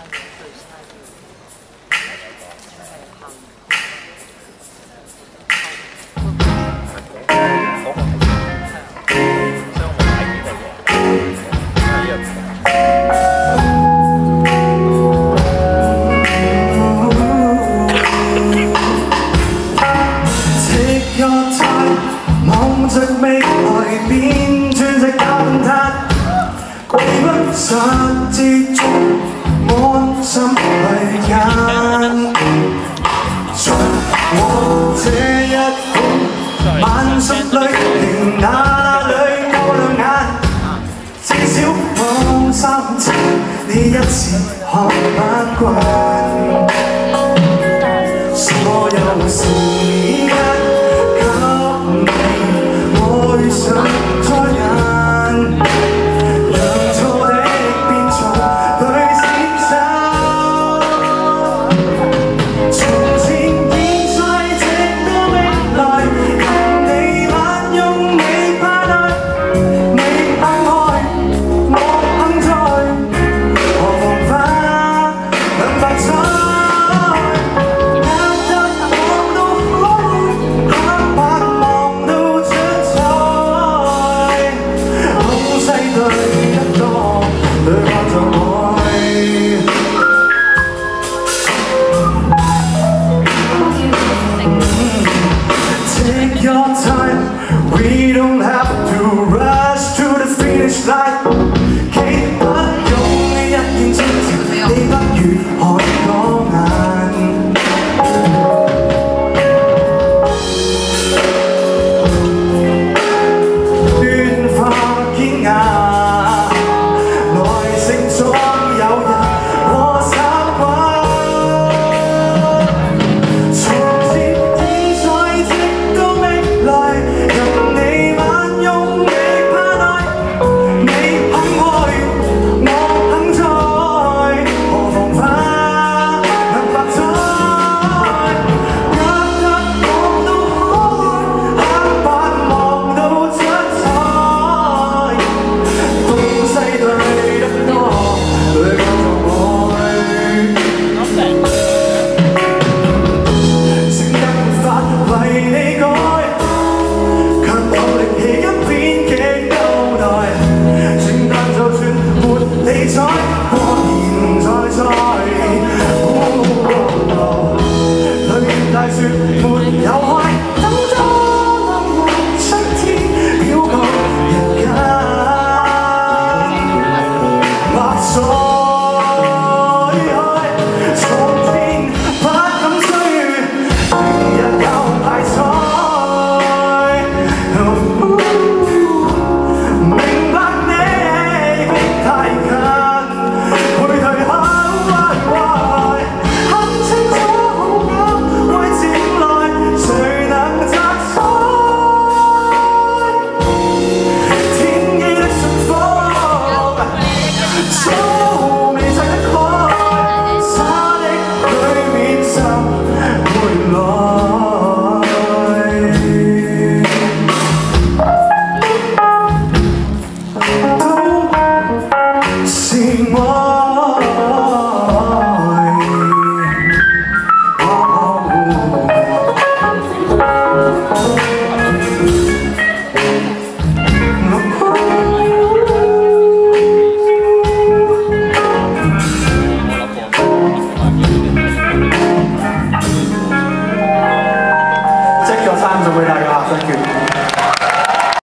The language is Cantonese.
望着未來變轉隻假動態，歸不實之中安心去揀。從我這一款晚熟裏，仍那裏夠亮眼，至少我三次你一次看不慣，所有時間。愛上再眼，讓錯的變從對先生。從前現在直到未來，任你慢用你派對，你肯愛，我肯再，何妨花兩百載。Take your time, we don't have to rush to the finish line. 既不用一見鍾情，你不如看我眼。亂化堅牙，耐性總有人和習慣。Take your time 就會大家，thank you。